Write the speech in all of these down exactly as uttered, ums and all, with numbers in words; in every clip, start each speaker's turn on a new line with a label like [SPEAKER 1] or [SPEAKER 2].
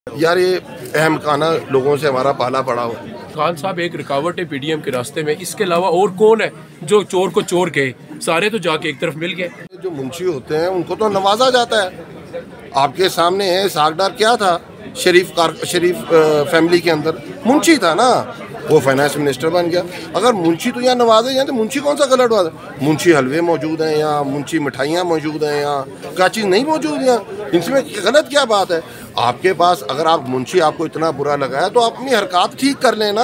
[SPEAKER 1] यार ये अहम खाना लोगों से हमारा पाला पड़ा हुआ है।
[SPEAKER 2] खान साहब एक रुकावट है पीडीएम के रास्ते में, इसके अलावा और कौन है जो चोर को चोर कहे? सारे तो जाके एक तरफ मिल गए।
[SPEAKER 1] जो मुंशी होते हैं उनको तो नवाजा जाता है। आपके सामने है सागडार क्या था, शरीफ कार शरीफ फैमिली के अंदर मुंशी था ना, वो फाइनेंस मिनिस्टर बन गया। अगर मुंशी तो यहाँ नवाजे जाए तो मुंशी कौन सा गलत बात है? मुंशी हलवे मौजूद हैं यहाँ, मुंशी मिठाइयाँ मौजूद हैं यहाँ, क्या चीज़ नहीं मौजूद यहाँ? इसमें गलत क्या बात है? आपके पास अगर आप मुंशी आपको इतना बुरा लगा है तो आप अपनी हरकत ठीक कर लेना।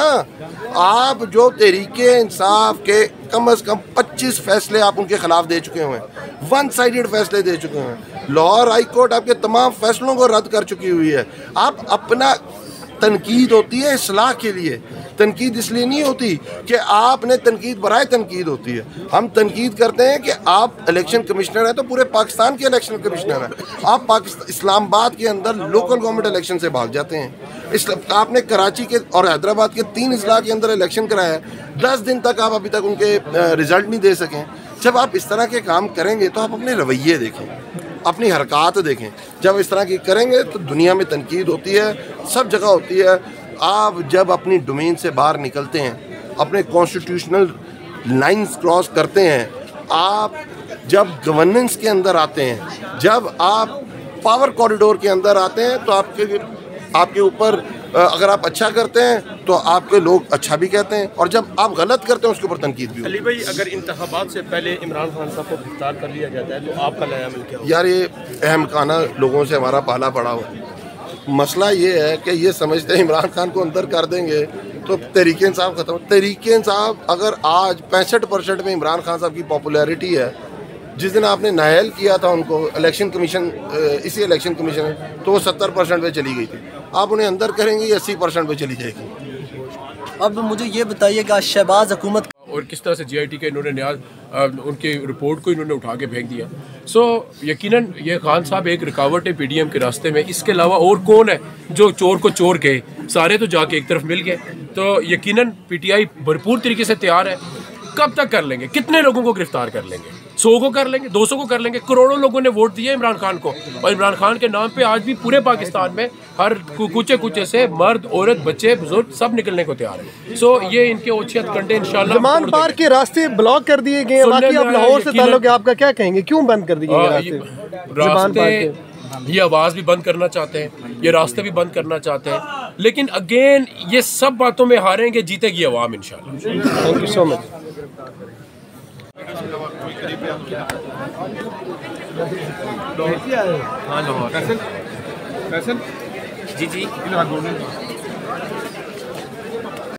[SPEAKER 1] आप जो तहरीके इंसाफ के कम अज़ कम पच्चीस फैसले आप उनके खिलाफ दे चुके हैं, वन साइडेड फैसले दे चुके हैं। लाहौर हाई कोर्ट आपके तमाम फैसलों को रद्द कर चुकी हुई है। आप अपना तनकीद होती है इस्लाह के लिए, तनकीद इसलिए नहीं होती कि आपने तनकीद बराए तनकीद होती है। हम तनकीद करते हैं कि आप इलेक्शन कमिश्नर हैं तो पूरे पाकिस्तान के इलेक्शन कमिश्नर हैं। आप पाकिस्तान इस्लामाबाद के अंदर लोकल गवर्नमेंट इलेक्शन से भाग जाते हैं। इस आपने कराची के और हैदराबाद के तीन अजला के अंदर इलेक्शन कराया है, दस दिन तक आप अभी तक उनके रिजल्ट नहीं दे सकें। जब आप इस तरह के काम करेंगे तो आप अपने रवैये देखें, अपनी हरकत देखें। जब इस तरह की करेंगे तो दुनिया में तनकीद होती है, सब जगह होती है। आप जब अपनी डोमेन से बाहर निकलते हैं, अपने कॉन्स्टिट्यूशनल लाइंस क्रॉस करते हैं, आप जब गवर्नेंस के अंदर आते हैं, जब आप पावर कॉरिडोर के अंदर आते हैं तो आपके आपके ऊपर अगर आप अच्छा करते हैं तो आपके लोग अच्छा भी कहते हैं, और जब आप गलत करते हैं उसके ऊपर तनकीद भी।
[SPEAKER 3] अली भाई, अगर इंतखाबात से पहले इमरान खान साहब को गिरफ्तार कर लिया जाता है तो आपका नया मिल क्या?
[SPEAKER 1] यार ये अहम खाना लोगों से हमारा पाला पड़ा हुआ है। मसला ये है कि ये समझते हैं इमरान खान को अंदर कर देंगे तो तहरीक इंसाफ ख़त्म। तहरीक इंसाफ अगर आज पैंसठ परसेंट में इमरान खान साहब की पॉपुलैरिटी है, जिस दिन आपने नायल किया था उनको इलेक्शन कमीशन, इसी इलेक्शन कमीशन, तो वो सत्तर परसेंट पे चली गई थी। आप उन्हें अंदर करेंगे ये अस्सी परसेंट पे चली जाएगी।
[SPEAKER 4] अब मुझे ये बताइए कि आज शहबाज हुकूमत
[SPEAKER 2] और किस तरह से जी आई टी के इन्होंने न्याज उनकी रिपोर्ट को इन्होंने उठा के फेंक दिया। सो यकीनन ये खान साहब एक रुकावट है पीडीएम के रास्ते में, इसके अलावा और कौन है जो चोर को चोर कहे? सारे तो जाके एक तरफ मिल गए। तो यकीनन पीटीआई भरपूर तरीके से तैयार है। कब तक कर लेंगे? कितने लोगों को गिरफ्तार कर लेंगे? सौ को कर लेंगे, दो सौ को कर लेंगे? करोड़ों लोगों ने वोट दिए इमरान खान को, और इमरान खान के नाम पे आज भी पूरे पाकिस्तान में हर कुचे कुचे से मर्द, औरत, बच्चे, बुजुर्ग सब निकलने को तैयार है। सो ये इनके ओछे हथकंडे इंशाल्लाह।
[SPEAKER 5] जमान पार के रास्ते ब्लॉक कर दिए गए हैं। बाकी आप लाहौर से ताल्लुक है आपका, क्या कहेंगे? क्यों बंद कर दिए गए
[SPEAKER 2] रास्ते? ये आवाज़ भी बंद करना चाहते हैं, ये रास्ते भी बंद करना चाहते हैं, लेकिन अगेन ये सब बातों में हारेंगे, जीतेगी अवाम इंशाल्लाह।
[SPEAKER 5] Thank you so much.
[SPEAKER 3] हाँ, जी जी।